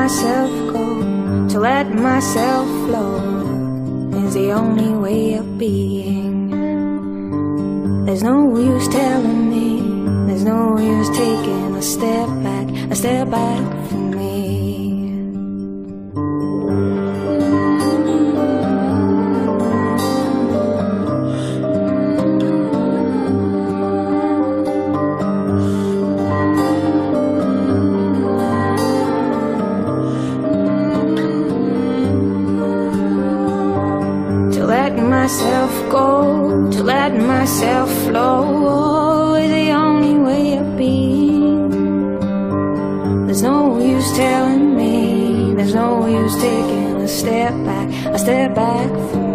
myself go, to let myself flow is the only way of being. There's no use telling me, there's no use taking a step back from me. To let myself go, to let myself flow is the only way of being. There's no use telling me, there's no use taking a step back from me.